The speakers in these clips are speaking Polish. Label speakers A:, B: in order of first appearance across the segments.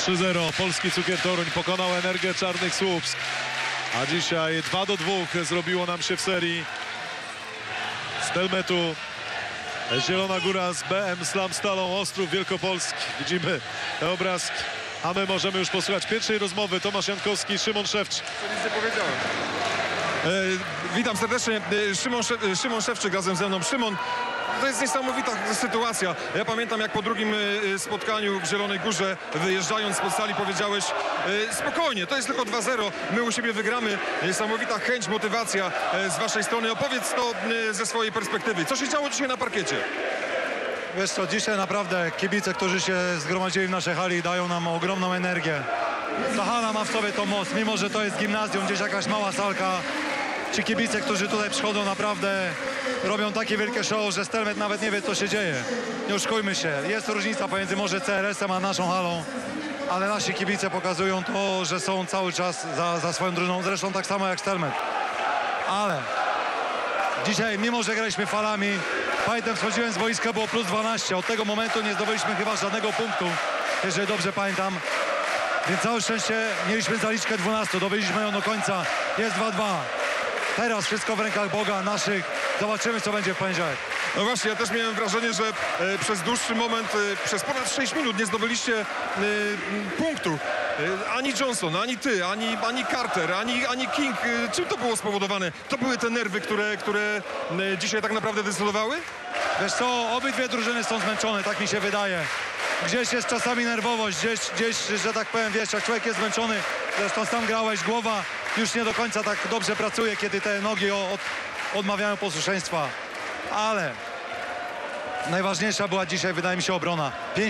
A: 3-0. Polski Cukier Toruń pokonał Energię Czarnych Słupsk. A dzisiaj 2-2 zrobiło nam się w serii. Stelmetu Zielona Góra z BM Slam Stalą Ostrów Wielkopolski. Widzimy te obrazki. A my możemy już posłuchać pierwszej rozmowy. Tomasz Jankowski, Szymon Szewczyk.
B: Nic nie powiedziałem. Witam serdecznie. Szymon Szewczyk razem ze mną. Szymon, to jest niesamowita sytuacja. Ja pamiętam, jak po drugim spotkaniu w Zielonej Górze, wyjeżdżając z sali, powiedziałeś: spokojnie, to jest tylko 2-0, my u siebie wygramy. Niesamowita chęć, motywacja z waszej strony. Opowiedz to ze swojej perspektywy. Co się działo dzisiaj na parkiecie?
C: Wiesz co, dzisiaj naprawdę kibice, którzy się zgromadzili w naszej hali, dają nam ogromną energię. Ta hala ma w sobie tą moc, mimo że to jest gimnazjum, gdzieś jakaś mała salka. Ci kibice, którzy tutaj przychodzą, naprawdę robią takie wielkie show, że Stelmet nawet nie wie, co się dzieje. Nie oszukujmy się, jest różnica pomiędzy może CRS-em a naszą halą, ale nasi kibice pokazują to, że są cały czas za swoją drużyną, zresztą tak samo jak Stelmet. Ale dzisiaj, mimo że graliśmy falami, pamiętam, schodziłem z boiska, było plus 12. Od tego momentu nie zdobyliśmy chyba żadnego punktu, jeżeli dobrze pamiętam. Więc całe szczęście mieliśmy zaliczkę 12, dobyliśmy ją do końca. Jest 2-2. Teraz wszystko w rękach Boga, naszych. Zobaczymy, co będzie w poniedziałek.
B: No właśnie, ja też miałem wrażenie, że przez dłuższy moment, przez ponad 6 minut nie zdobyliście punktu. Ani Johnson, ani ty, ani Carter, ani King. Czym to było spowodowane? To były te nerwy, które dzisiaj tak naprawdę decydowały?
C: Wiesz co, obydwie drużyny są zmęczone, tak mi się wydaje. Gdzieś jest czasami nerwowość, gdzieś, że tak powiem, wiesz, jak człowiek jest zmęczony, zresztą sam grałeś, głowa już nie do końca tak dobrze pracuje, kiedy te nogi odmawiają posłuszeństwa. Ale najważniejsza była dzisiaj, wydaje mi się, obrona.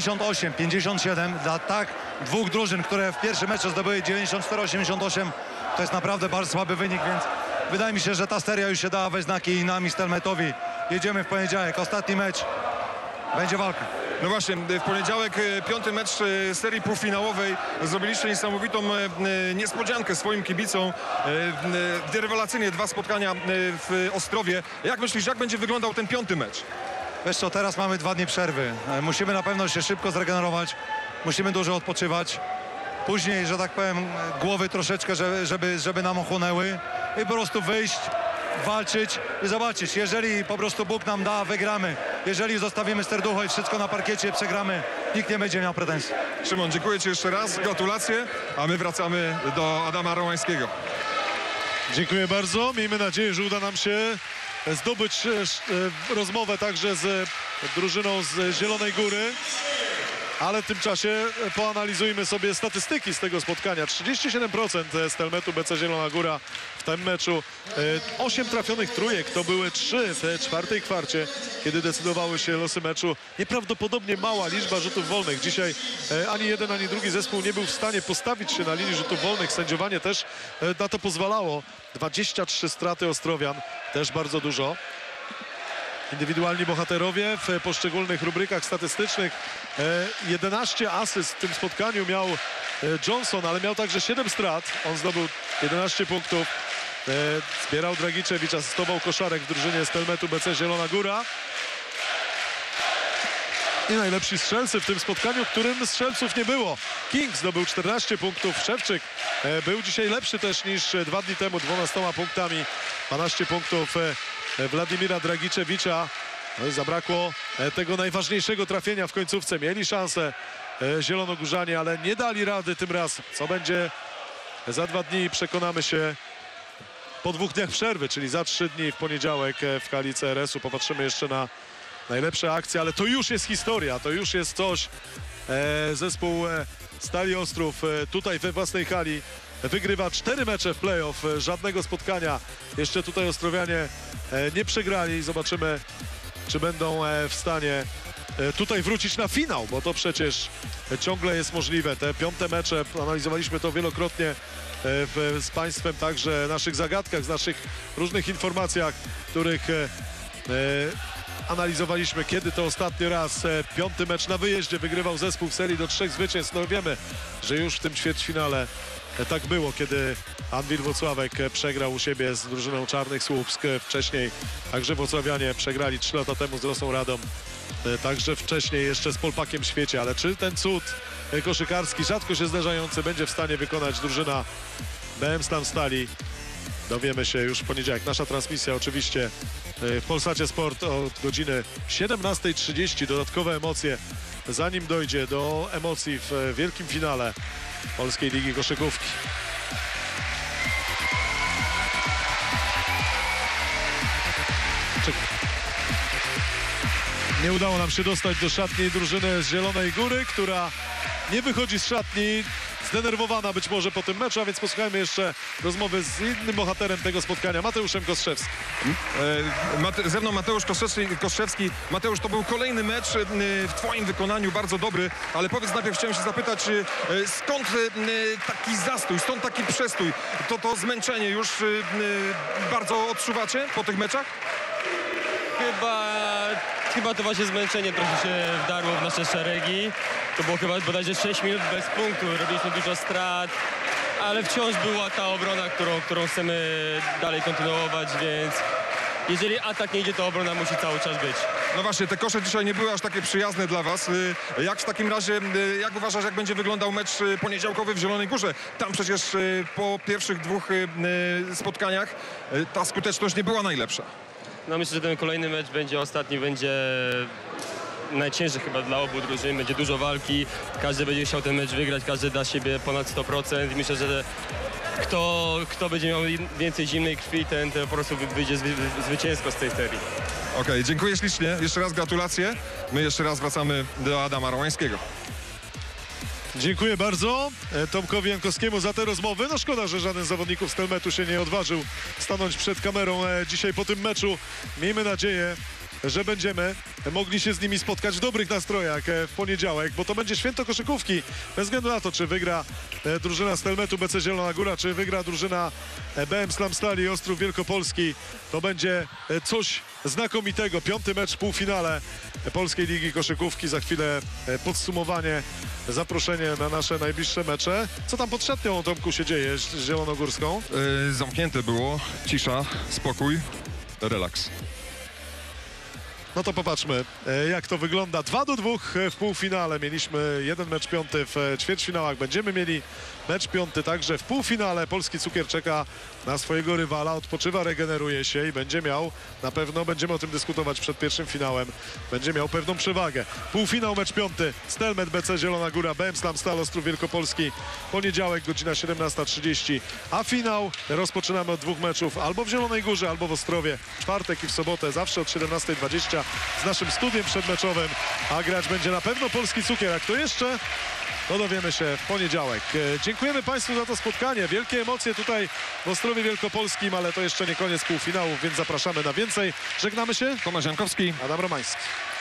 C: 58-57 dla tak dwóch drużyn, które w pierwszym meczu zdobyły 94-88. To jest naprawdę bardzo słaby wynik, więc wydaje mi się, że ta seria już się dała we znaki i nam i Stelmetowi. Jedziemy w poniedziałek, ostatni mecz. Będzie walka.
B: No właśnie, w poniedziałek 5. mecz serii półfinałowej. Zrobiliście niesamowitą niespodziankę swoim kibicom. Rewelacyjnie 2 spotkania w Ostrowie. Jak myślisz, jak będzie wyglądał ten 5. mecz?
C: Wiesz co, teraz mamy 2 dni przerwy. Musimy na pewno się szybko zregenerować. Musimy dużo odpoczywać. Później, że tak powiem, głowy troszeczkę, żeby nam ochłonęły. I po prostu wyjść, walczyć i zobaczyć. Jeżeli po prostu Bóg nam da, wygramy. Jeżeli zostawimy serducho i wszystko na parkiecie, przegramy, nikt nie będzie miał pretensji.
B: Szymon, dziękuję ci jeszcze raz, gratulacje, a my wracamy do Adama Romańskiego.
A: Dziękuję bardzo. Miejmy nadzieję, że uda nam się zdobyć rozmowę także z drużyną z Zielonej Góry. Ale w tym czasie poanalizujmy sobie statystyki z tego spotkania. 37% Stelmetu BC Zielona Góra w tym meczu. 8 trafionych trójek, to były 3 w czwartej kwarcie, kiedy decydowały się losy meczu. Nieprawdopodobnie mała liczba rzutów wolnych. Dzisiaj ani jeden, ani drugi zespół nie był w stanie postawić się na linii rzutów wolnych. Sędziowanie też na to pozwalało. 23 straty Ostrowian, też bardzo dużo. Indywidualni bohaterowie w poszczególnych rubrykach statystycznych. 11 asyst w tym spotkaniu miał Johnson, ale miał także 7 strat. On zdobył 11 punktów. Zbierał Dragiczewicz, asystował Koszarek w drużynie Stelmetu BC Zielona Góra. I najlepsi strzelcy w tym spotkaniu, którym strzelców nie było. King zdobył 14 punktów. Szewczyk był dzisiaj lepszy też niż 2 dni temu, 12 punktami. 12 punktów Władimira Dragiczewicza. No i zabrakło tego najważniejszego trafienia w końcówce. Mieli szansę zielonogórzanie, ale nie dali rady tym razem. Co będzie za 2 dni, przekonamy się po 2 dniach przerwy, czyli za 3 dni w poniedziałek w hali CRS-u. Popatrzymy jeszcze na najlepsze akcje, ale to już jest historia, to już jest coś. Zespół Stali Ostrów tutaj we własnej hali wygrywa 4 mecze w playoff, żadnego spotkania jeszcze tutaj Ostrowianie nie przegrali. Zobaczymy, czy będą w stanie tutaj wrócić na finał, bo to przecież ciągle jest możliwe. Te 5. mecze, analizowaliśmy to wielokrotnie z Państwem, także naszych zagadkach, z naszych różnych informacjach, których analizowaliśmy, kiedy to ostatni raz 5. mecz na wyjeździe wygrywał zespół w serii do 3 zwycięstw. No wiemy, że już w tym ćwierćfinale tak było, kiedy Anwil Włocławek przegrał u siebie z drużyną Czarnych Słupsk. Wcześniej także włocławianie przegrali 3 lata temu z Rosą Radom także wcześniej jeszcze z Polpakiem w świecie, ale czy ten cud koszykarski, rzadko się zdarzający, będzie w stanie wykonać drużyna BM Slam Stali? Dowiemy się już w poniedziałek. Nasza transmisja oczywiście w Polsacie Sport od godziny 17:30. Dodatkowe emocje, zanim dojdzie do emocji w wielkim finale Polskiej Ligi Koszykówki. Nie udało nam się dostać do szatni drużyny z Zielonej Góry, która nie wychodzi z szatni, zdenerwowana być może po tym meczu, a więc posłuchajmy jeszcze rozmowy z innym bohaterem tego spotkania, Mateuszem Kostrzewskim.
B: Ze mną Mateusz Kostrzewski. Mateusz, to był kolejny mecz w twoim wykonaniu, bardzo dobry, ale powiedz najpierw, chciałem się zapytać, skąd taki zastój, stąd taki przestój? To zmęczenie już bardzo odczuwacie po tych meczach?
D: Chyba to właśnie zmęczenie trochę się wdarło w nasze szeregi. To było chyba bodajże 6 minut bez punktu. Robiliśmy dużo strat, ale wciąż była ta obrona, którą chcemy dalej kontynuować, więc jeżeli atak nie idzie, to obrona musi cały czas być.
B: No właśnie, te kosze dzisiaj nie były aż takie przyjazne dla was. Jak w takim razie, jak uważasz, jak będzie wyglądał mecz poniedziałkowy w Zielonej Górze? Tam przecież po pierwszych dwóch spotkaniach ta skuteczność nie była najlepsza.
D: No myślę, że ten kolejny mecz będzie ostatni, będzie najcięższy chyba dla obu drużyn. Będzie dużo walki, każdy będzie chciał ten mecz wygrać, każdy da siebie ponad 100% i myślę, że kto będzie miał więcej zimnej krwi, ten po prostu wyjdzie zwycięsko z tej serii.
B: Okej, dziękuję ślicznie. Jeszcze raz gratulacje. My jeszcze raz wracamy do Adama Rołańskiego.
A: Dziękuję bardzo Tomkowi Jankowskiemu za te rozmowy. No szkoda, że żaden z zawodników Stelmetu się nie odważył stanąć przed kamerą dzisiaj po tym meczu. Miejmy nadzieję, że będziemy mogli się z nimi spotkać w dobrych nastrojach w poniedziałek, bo to będzie święto koszykówki. Bez względu na to, czy wygra drużyna Stelmetu BC Zielona Góra, czy wygra drużyna BM Slam Stali Ostrów Wielkopolski, to będzie coś znakomitego. 5. mecz w półfinale Polskiej Ligi Koszykówki. Za chwilę podsumowanie, zaproszenie na nasze najbliższe mecze. Co tam pod szatnią, Tomku, się dzieje z Zielonogórską?
B: Zamknięte było, cisza, spokój, relaks.
A: No to popatrzmy, jak to wygląda. 2-2 w półfinale. Mieliśmy jeden mecz 5 w ćwierćfinałach. Będziemy mieli mecz 5 także w półfinale. Polski Cukier czeka na swojego rywala, odpoczywa, regeneruje się i będzie miał, na pewno będziemy o tym dyskutować przed pierwszym finałem, będzie miał pewną przewagę. Półfinał, mecz 5. Stelmet BC Zielona Góra, BM Slam Stal Ostrów Wielkopolski. Poniedziałek, godzina 17:30. A finał rozpoczynamy od 2 meczów albo w Zielonej Górze, albo w Ostrowie. W czwartek i w sobotę, zawsze od 17:20 z naszym studiem przedmeczowym. A grać będzie na pewno Polski Cukier. A kto jeszcze? To dowiemy się w poniedziałek. Dziękujemy Państwu za to spotkanie. Wielkie emocje tutaj w Ostrowie Wielkopolskim, ale to jeszcze nie koniec półfinałów, więc zapraszamy na więcej. Żegnamy się.
B: Tomasz Jankowski.
A: Adam Romański.